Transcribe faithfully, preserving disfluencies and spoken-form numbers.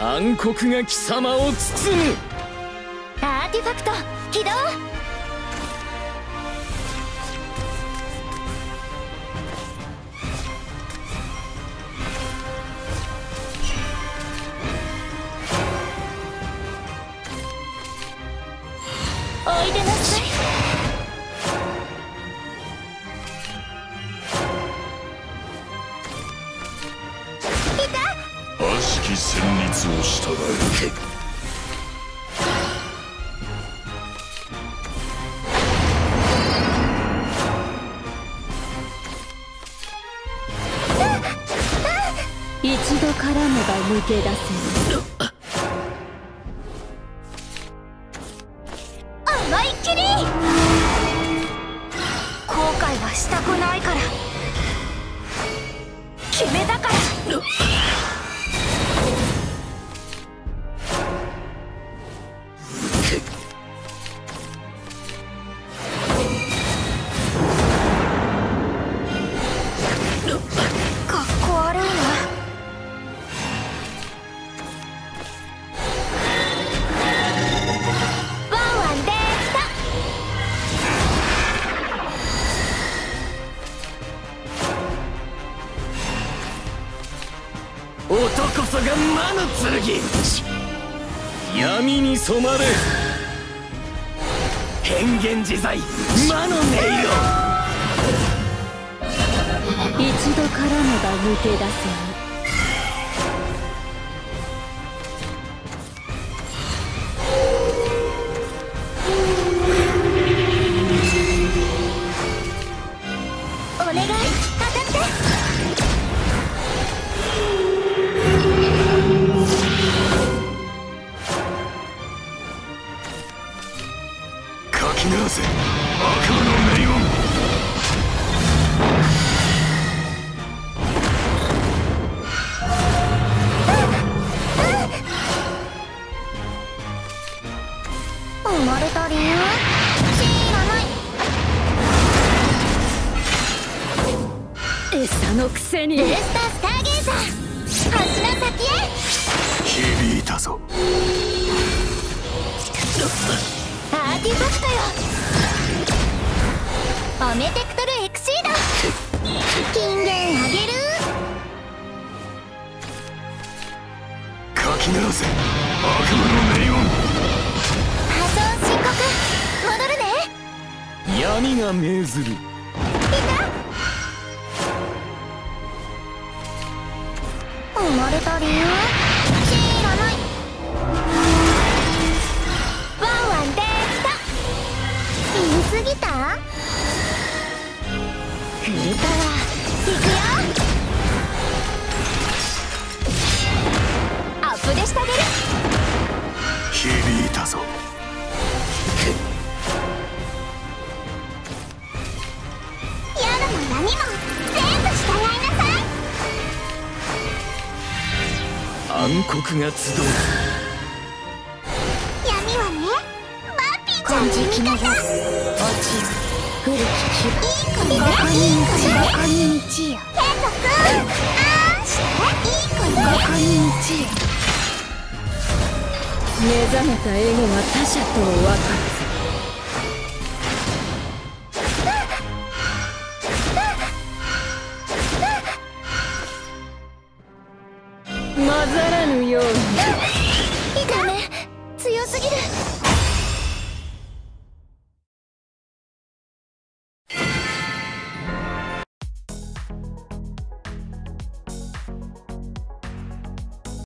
暗黒が貴様を包む。 アーティファクト起動。おいでなさい。 悪しき旋律を従え。 一度絡めば抜け出せる。思いっきり後悔はしたくないから。決めたから。かっこ悪いな。ワンワンできた。 男こそが魔の剣。闇に染まれ。変幻自在魔の音色。 一度絡めば抜け出せる。お願い当たって。 かき鳴らせ悪魔の命運。 生まれた理由知らない。餌のくせに。ブースタースターゲーザー星の先へ。 響いたぞ。 アーティファクトよ。オメテクトルエクシード。金言あげる。 かき鳴らせ悪魔の命運。 破損申告戻るね。 闇が命ずる。 いた。生まれた理由知らない。ワンワンできた。言い過ぎた。フルパワーいくよ。アップでしてあげる。 響いたぞ。 夜も闇も全部従いなさい。 暗黒が集う。 闇はね、バッピーちゃんの味方。落ちる古き牙。いい子ね。ここに道。ここに道よ。天国あーしていい子ね。ここに道よ。目覚めたエゴが他者とを分かつ。